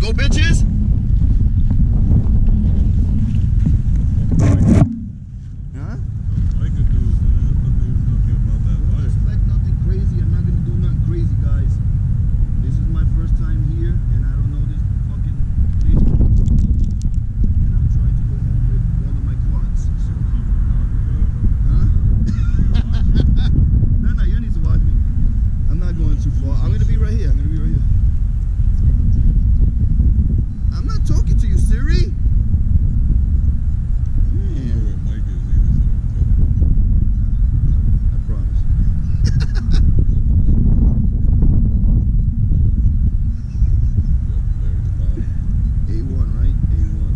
go, bitches! Huh? Like a dude, man. I thought they was gonna be about that Don't life. expect nothing crazy. I'm not gonna do nothing crazy, guys. This is my first time here, and I don't know this fucking place. And I'm trying to go home with one of my quads. So, huh? No, you need to watch me. I'm not going too far. I'm gonna be right here. I'm gonna be right here. I'm not talking to you, Siri. I don't know where Mike is either, so don't tell him. I promise. A1, right? A1.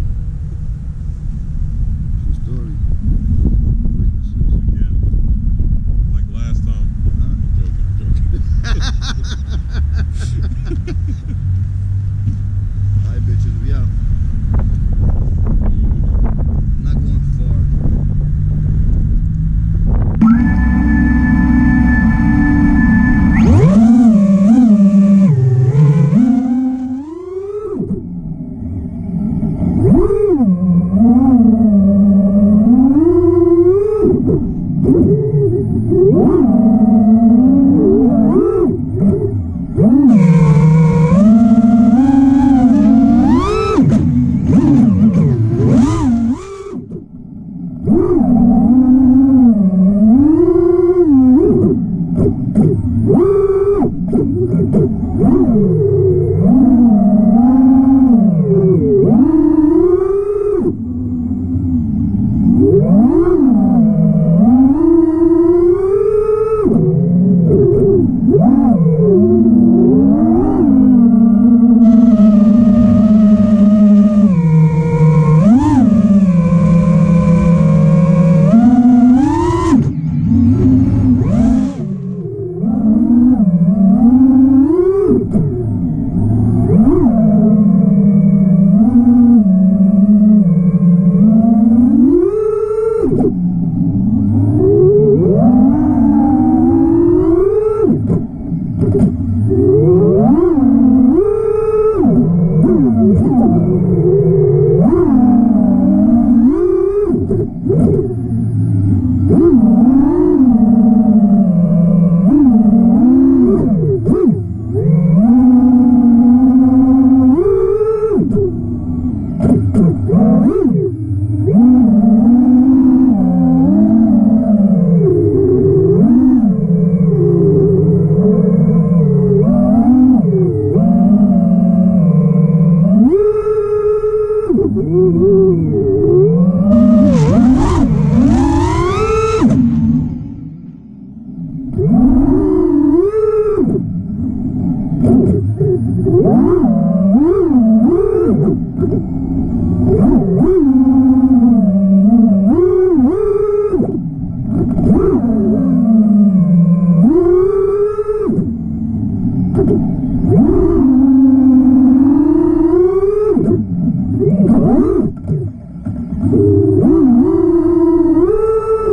True story. Witnesses. Again, like last time. Huh? I'm joking. Alright, bitches, we out. I'm not going far.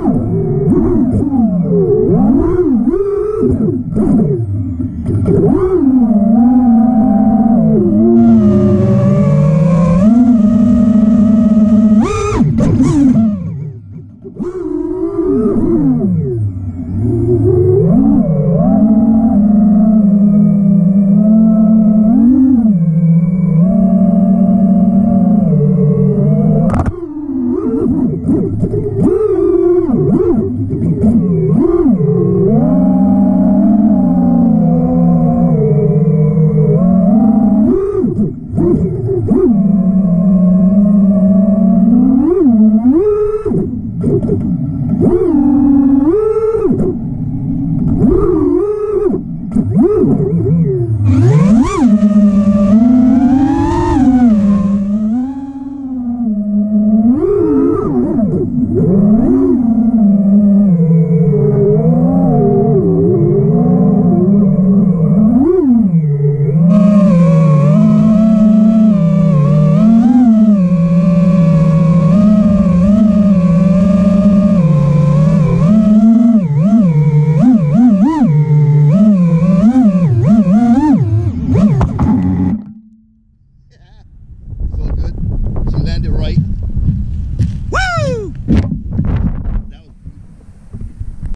Wow.